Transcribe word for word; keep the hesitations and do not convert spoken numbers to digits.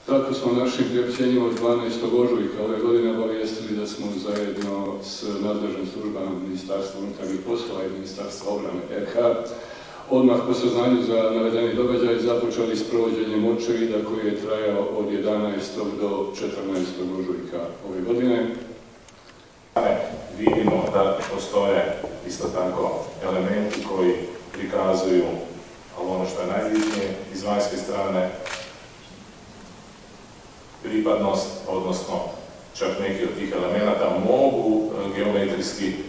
Tako smo našim priopćenjima od dvanaestog ožujka ove godine obavijestili da smo zajedno s nadležnim službama Ministarstva unutarnjih poslova i Ministarstva obrane R H odmah po saznanju za navedeni događaj započeli s provođenjem očevida koji je trajao od jedanaestog do četrnaestog ožujka ove godine. Vidimo da postoje isto tako elementi koji prikazuju, ali ono što je najbitnije, iz vanjske strane pripadnost, odnosno čak neki od tih elemenata mogu geometrijski